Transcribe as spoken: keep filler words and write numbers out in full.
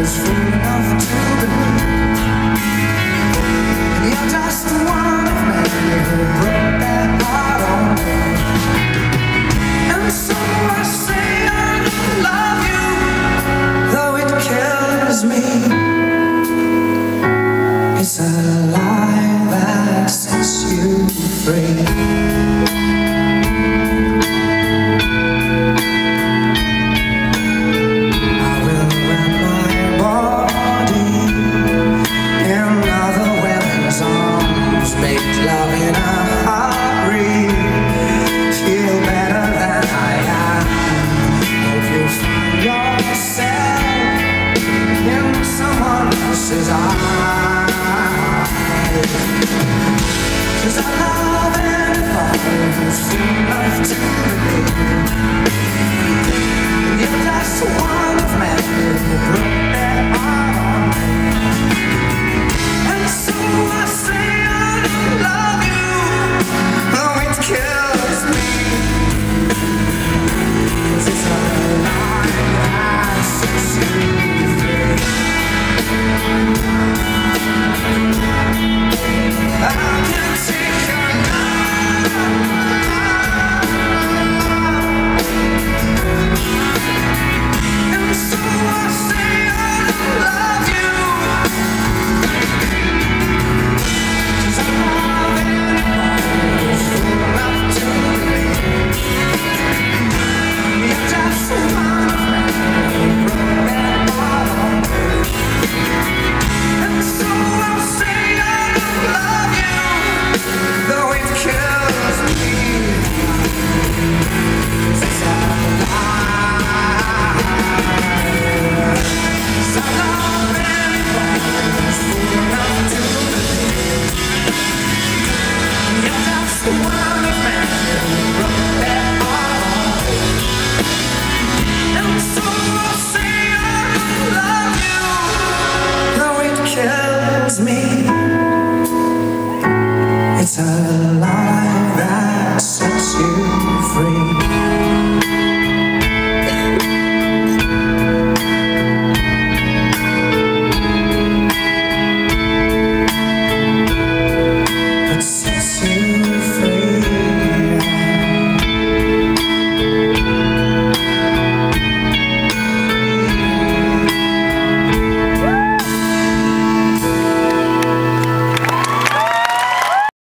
who's fool enough to believe you're just one of many who broke that heart on me. And so I say I don't love you, though it kills me. It's a lie that sets you free. Cause I love anybody who's fool enough to believe